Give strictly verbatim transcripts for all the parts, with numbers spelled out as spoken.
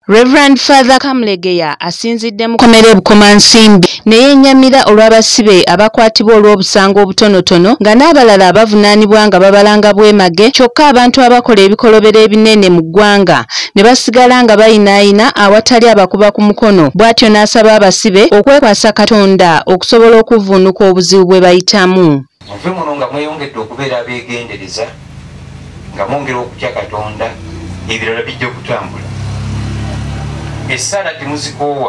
Reverend Father Kamlegeya asinzidde mu kkomera Bukomansimbi ne yennyamira olw'abasibe abakwatibwa olw'obusango obutonotono nga n'abalala abavunaanibwa nga babalanga bwemage kyokka abantu abakola ebikolobero ebinene mu ggwanga ne basigala nga bayinaayina awatali abakuba ku mukono. Bw'atyo n'asaba abasibe okwekwasa Katonda okusobola okuvvuunuka obuzibu bwe bayitamu. Muve muno nga mweyongedde okubeera abeegendereza nga mwongera okutya Katonda, ebirala bijja kutambula. Essala timuzikoowa,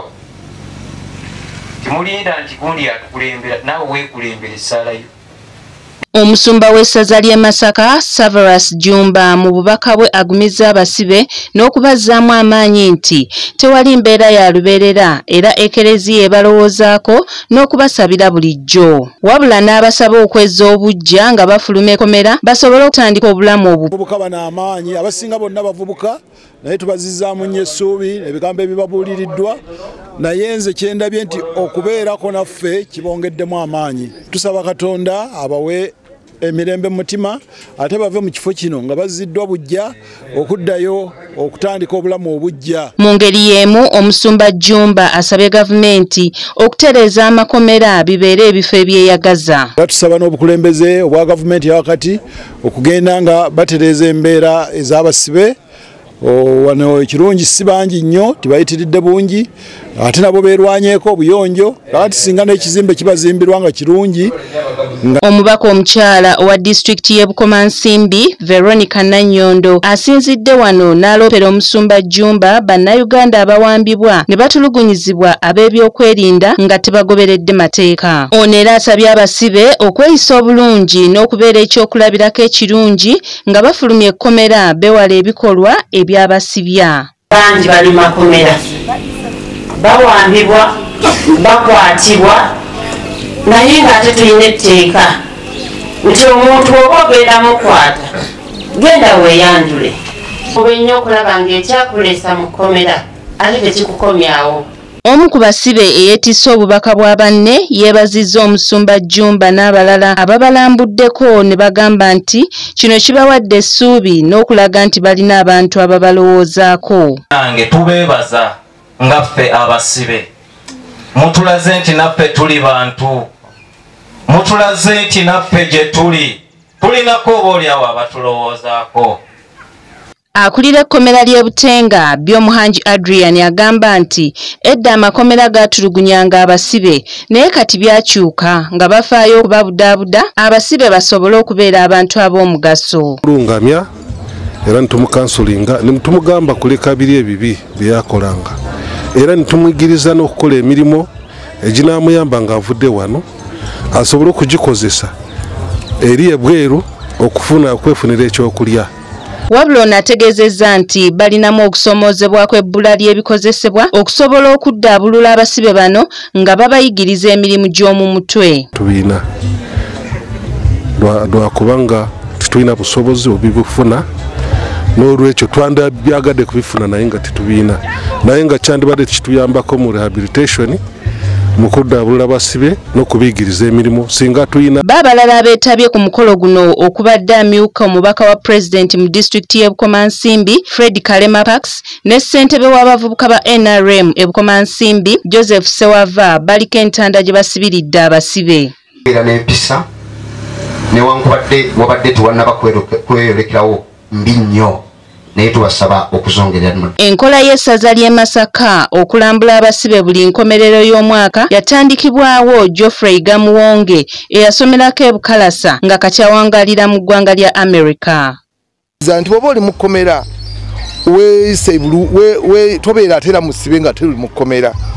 timulinda nti gundi atukulembera, naawe weekulembera essala yo. Omusumba w'essaza ly'e Masaka Severus Jjumba mu bubaka bwe agumizza abasibe n'okubazzaamu amaanyi nti tewali mbeera ya lubeerera era ekereziya ebalowoozaako n'okubasabira bulijjo. Wabula n'abasaba okwezza obujja nga bafuluma ekkomera basobole okutandika obulamu obwo. Abavubuka bano amaanyi abasinga bonna bavubuka naye tubazizzaamu nnyo essuubi ebigambo ebibabuuliriddwa naye nze kyendabye nti okubeerako naffe kibongeddemu amaanyi. Tusaba Katonda abawe emirembe mutima ate bave mu kifo kino nga bazziddwa bujja okuddayo okutandika obulamu obujja. Mu ngeri y'emu omusumba Jjumba asabye gavumenti okutereeza amakomera bibeere ebifo ebyeyagaza. Tusaba n'obukulembeze obwa gavumenti yakati okugenda nga batereeza embeera ez'abasibe. Wano ekirungi si bangi nnyo tibayitiridde bungi ate nabo beerwanyeeko obuyonjo kati singa n'ekizimbe kibazimbirwa nga kirungi. Omubaka omukyala owa disitulikiti y'e Bukomansimbi Veronica Nannyondo asinzidde wano n'aloopera omusumba Jjumba bannayuganda abawambibwa ne batulugunyizibwa ab'ebyokwerinda nga tebagoberedde mateeka. Ono era asabye abasibe okweyisa obulungi n'okubeera ekyokulabirako ekirungi nga bafulumya ekkomera bewala ebikolwa ebyabasibya. Bangi bali makomera bawambibwa bakwatibwa naye ng'ate tulina etteeka nti omuntu oba ogenda mukwata genda weeyanjule oba ennyo okulaba ng'ekyakuleesa mu kkomera ate tekikukomyawo. Omu ku basibe eyeetisse obubaka bwa banne yeebazizza omusumba Jjumba n'abalala ababalambuddeko ne bagamba nti kino kibawadde essuubi n'okulaga nti balina abantu ababalowoozaako. Nange tubeebaza nga ffe abasibe, mutulaze nti naffe tuli bantu, mutulaze nti naffe gye tuli tulinako obaolyawo abatulowoozaako. Akulira ekkomera ly'e Butenga Byomuhangi Adrian agamba nti edda amakomera gaatulugunyanga abasibe naye kati byakyuka nga bafaayo okubabudaabuda abasibe basobole okubeera abantu ab'omugaso. Tulungamya era nitumukansulinga nitumugamba kuleka biri ebibi byeyakolanga era nitumwigiriza n'okukola emirimu eginaamuyamba nga avudde wano asobole okugikozesa eri ebweru okufuna okwefunira ekyokulya. Wabula ono ategeezezza nti balinamu okusomoozebwa kw'ebbula ly'ebikozesebwa okusobola okuddaabulula abasibe bano nga babayigiriza emirimu gy'omu mutwe. Tubiina lwakubanga tetulina busobozi obibufuna n'olwekyo twandibyagadde kubifuna naye nga tetubiina naye nga kyandibadde kituyambako mu rehabilitation mu kuddaabulula abasibe n'okubiyigiriza emirimu singa tuyina. Baabalala abeetabye ku mukolo guno okubadde amyuka omubaka wa pulezidenti mu disitulikiti y'e Bukomansimbi Fred Kalema Pax ne ssentebe w'abavubuka ba N R M e Bukomansimbi Joseph Sewava baliko entanda gye basibiridde abasibe. Era n'empisa newankubadde wabadde tuwannaba kweyolekerawo mbi nnyo naye tubasaba okuzongerera. Enkola y'essaza ly'e Masaka okulambula abasibe buli nkomerero y'omwaka yatandikibwawo Geoffrey Gamuwonge eyasomerako e Bukalasa nga kakyawangalira mu ggwanga lya America. Nti bw'oba oli mu kkomera tobeera ate era musibe nga tuli mu kkomera